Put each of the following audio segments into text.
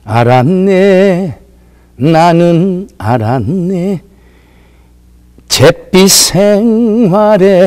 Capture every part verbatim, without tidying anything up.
알았네 나는 알았네 잿빛 생활에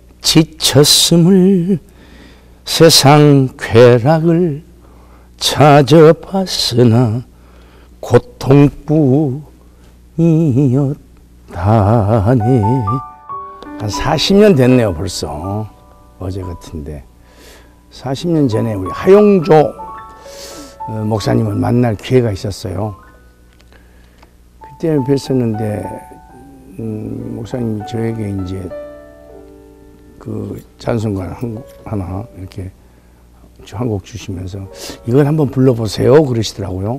지쳤음을 세상 쾌락을 찾아봤으나 고통뿐이었다네. 한 사십 년 됐네요 벌써. 어제 같은데 사십 년 전에 우리 하용조 목사님을 만날 기회가 있었어요. 그때 뵀었는데 음, 목사님이 저에게 이제 그 찬송가 한, 하나 이렇게 한 곡 주시면서 이걸 한번 불러보세요 그러시더라고요.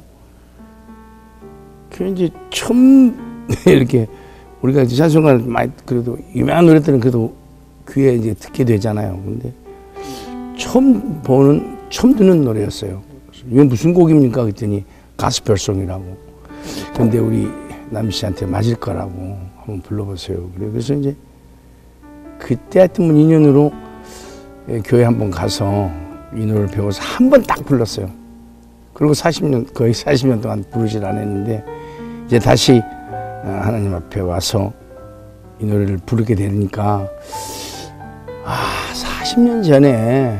그 이제 처음 이렇게 우리가 이제 찬송가를 많이 그래도 유명한 노래들은 그래도 귀에 이제 듣게 되잖아요. 근데 처음 보는 처음 듣는 노래였어요. 이게 무슨 곡입니까? 그랬더니 가스펠송이라고. 근데 우리 남희 씨한테 맞을 거라고 한번 불러보세요. 그래서 이제 그때 하여튼 인연으로 교회 한번 가서 이 노래를 배워서 한 번 딱 불렀어요. 그리고 사십 년 거의 사십 년 동안 부르질 않았는데 이제 다시 하나님 앞에 와서 이 노래를 부르게 되니까 아 사십 년 전에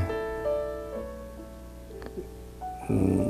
음,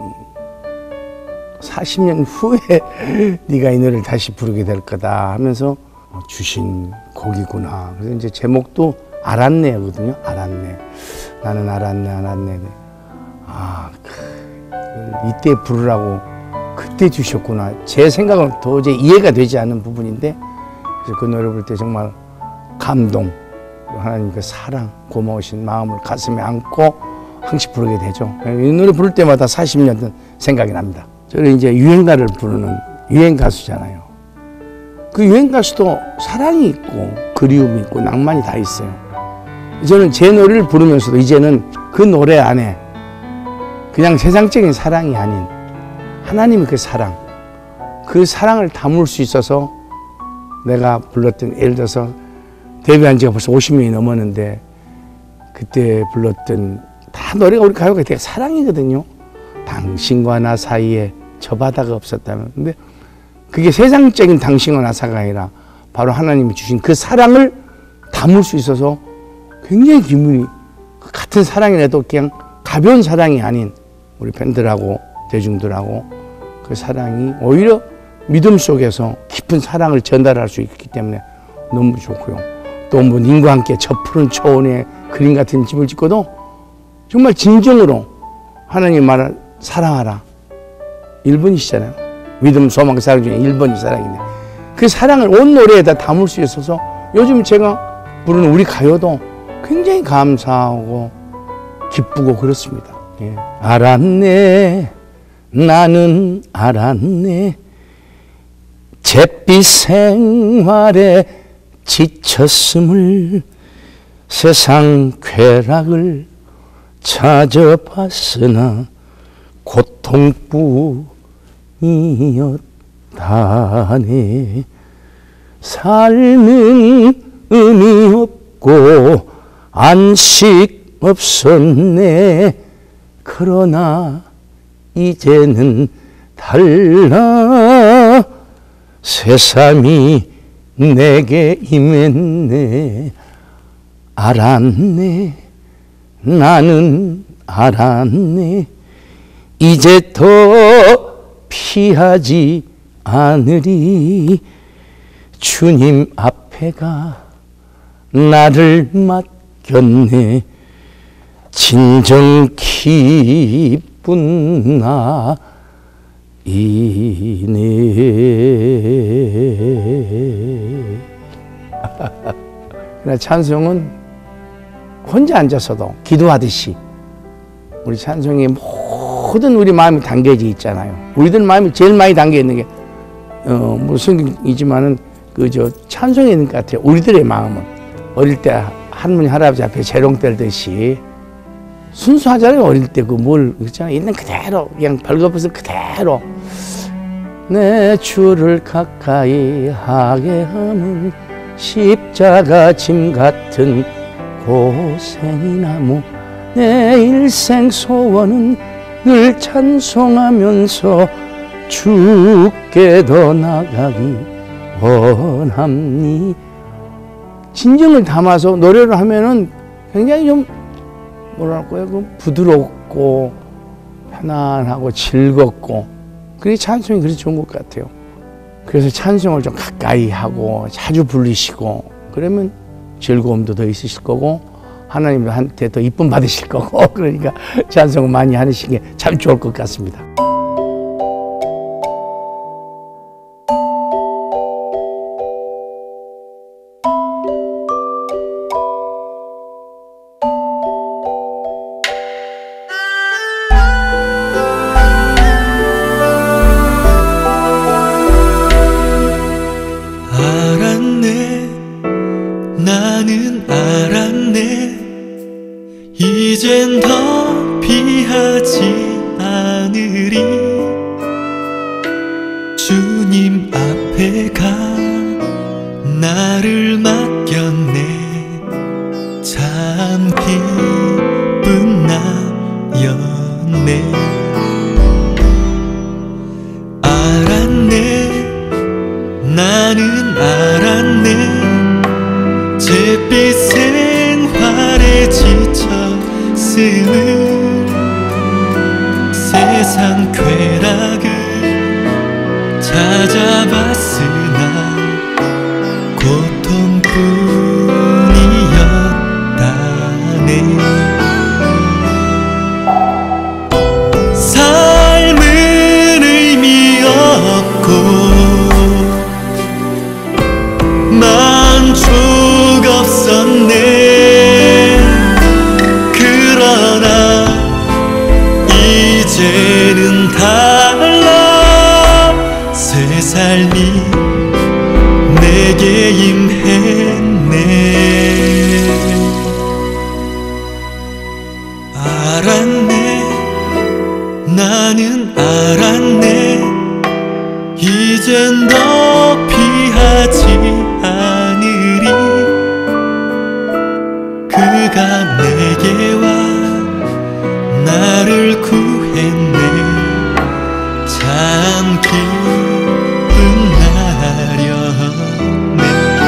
사십 년 후에 네가 이 노래를 다시 부르게 될 거다 하면서 주신 곡이구나. 그래서 이제 제목도 알았네거든요. 알았네. 나는 알았네, 알았네. 아, 이때 부르라고 그때 주셨구나. 제 생각은 도저히 이해가 되지 않는 부분인데, 그래서 그 노래 부를 때 정말 감동, 하나님 그 사랑, 고마우신 마음을 가슴에 안고 항상 부르게 되죠. 이 노래 부를 때마다 사십 년 전 생각이 납니다. 저는 이제 유행가를 부르는 유행 가수잖아요. 그 유행 가수도 사랑이 있고 그리움이 있고 낭만이 다 있어요. 저는 제 노래를 부르면서도 이제는 그 노래 안에 그냥 세상적인 사랑이 아닌 하나님의 그 사랑, 그 사랑을 담을 수 있어서 내가 불렀던, 예를 들어서 데뷔한 지가 벌써 오십 년이 넘었는데 그때 불렀던 다 노래가 우리 가요가 되게 사랑이거든요. 당신과 나 사이에 저 바다가 없었다면. 근데 그게 세상적인 당신과 나사가 아니라 바로 하나님이 주신 그 사랑을 담을 수 있어서 굉장히 기분이, 같은 사랑이라도 그냥 가벼운 사랑이 아닌 우리 팬들하고 대중들하고 그 사랑이 오히려 믿음 속에서 깊은 사랑을 전달할 수 있기 때문에 너무 좋고요. 또 뭐 님과 함께 저 푸른 초원에 그림 같은 집을 짓고도 정말 진정으로 하나님 말을 사랑하라. 일 번이시잖아요. 믿음, 소망, 사랑 중에 일 번이 사랑인데 그 사랑을 온 노래에다 담을 수 있어서 요즘 제가 부르는 우리 가요도 굉장히 감사하고 기쁘고 그렇습니다. 예. 알았네 나는 알았네 잿빛 생활에 지쳤음을 세상 쾌락을 찾아봤으나 고통뿐이었다네. 삶은 의미 없고 안식 없었네. 그러나 이제는 달라 새삼이 내게 임했네. 알았네 나는 알았네 이제 더 피하지 않으리. 주님 앞에가 나를 맡겼네. 진정 기쁜 나이네. 그러나 찬송은 혼자 앉아서도 기도하듯이 우리 찬송에 모든 우리 마음이 담겨져 있잖아요. 우리들 마음이 제일 많이 담겨 있는 게 어, 뭐 성경이지만은 그 저 찬송에 있는 것 같아요. 우리들의 마음은 어릴 때 할머니 할아버지 앞에 재롱 떨듯이 순수하잖아요. 어릴 때 그 뭘 있잖아요. 있는 그대로 그냥 벌거벗은 그대로 내 주를 가까이 하게 함은 십자가 짐 같은 고생이나무 내 일생 소원은 늘 찬송하면서 주께 더 나가기 원합니. 진정을 담아서 노래를 하면은 굉장히 좀 뭐랄까요, 그 부드럽고 편안하고 즐겁고, 그게 찬송이 그렇게 좋은 것 같아요. 그래서 찬송을 좀 가까이 하고 자주 부르시고 그러면 즐거움도 더 있으실 거고 하나님한테 더 이쁨 받으실 거고, 그러니까 찬송을 많이 하시는 게 참 좋을 것 같습니다. 나는 알았네. 이젠 더 피하지 않으리. 주님 앞에 가 나를 맡겼네. 참 기쁜 나였네. 알았네. 나는 알았네. 잿빛 생활에 지쳤음을, 세상 쾌락을 찾아봤으나 고통뿐이었다네. 삶은 의미 없고 만족 없었네. 그러나 이제는 달라. 새 삶이 내게 임했네. 알았네. 나는 알았네. 이젠 더 피하지 않으리. 그가 내게 와 나를 구했네. 참 기쁜 날이었네.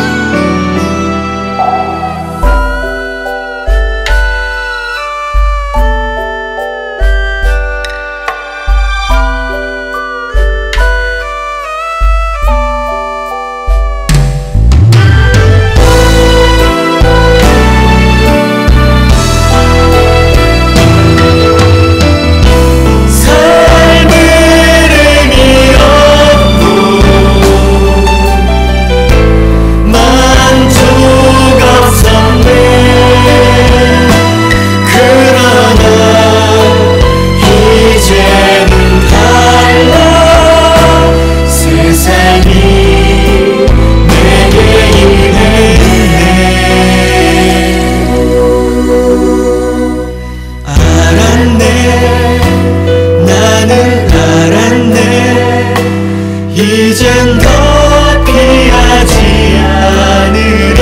이젠 더 피하지 않으리.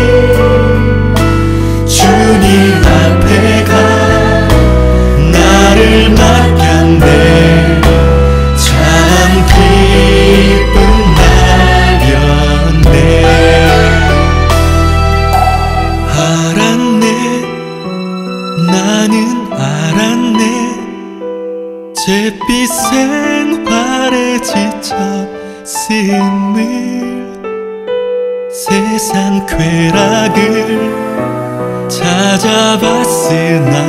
주님 앞에 가 나를 맡겼네. 참 기쁜 날이었네. 알았네. 나는 알았네. 잿빛 생활에 지쳤음을, 세상 쾌락을 찾아봤으나